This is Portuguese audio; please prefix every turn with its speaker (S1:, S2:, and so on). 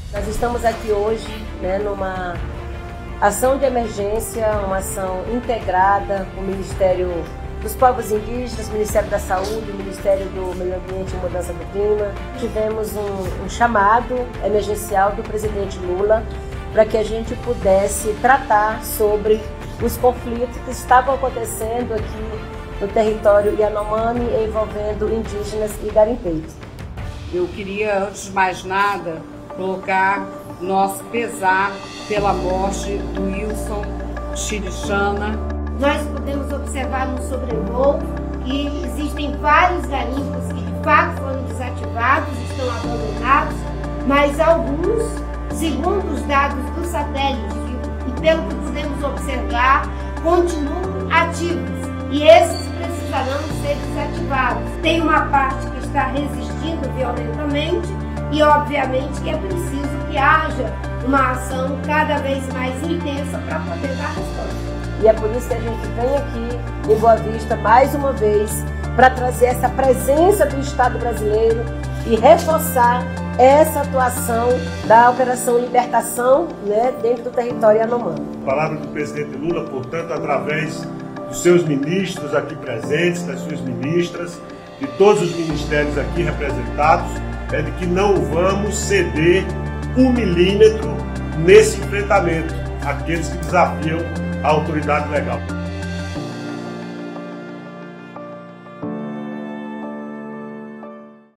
S1: Nós estamos aqui hoje, numa ação de emergência, uma ação integrada com o Ministério dos Povos Indígenas, Ministério da Saúde, Ministério do Meio Ambiente e Mudança do Clima. Tivemos um chamado emergencial do presidente Lula para que a gente pudesse tratar sobre os conflitos que estavam acontecendo aqui no território Yanomami, envolvendo indígenas e garimpeiros.
S2: Eu queria, antes de mais nada, colocar nosso pesar pela morte do Wilson Chirichana.
S3: Nós podemos observar no sobrevoo que existem vários garimpos que de fato foram desativados, estão abandonados, mas alguns, segundo os dados do satélite e pelo que podemos observar, continuam ativos e esses precisarão ser desativados. Tem uma parte que está resistindo violentamente e obviamente que é preciso que haja uma ação cada vez mais intensa para poder dar resposta.
S1: E é por isso que a gente vem aqui em Boa Vista mais uma vez para trazer essa presença do Estado brasileiro e reforçar essa atuação da Operação Libertação dentro do território Yanomami.
S4: A palavra do presidente Lula, portanto, através dos seus ministros aqui presentes, das suas ministras, de todos os ministérios aqui representados, é de que não vamos ceder 1 milímetro nesse enfrentamento àqueles que desafiam a autoridade legal.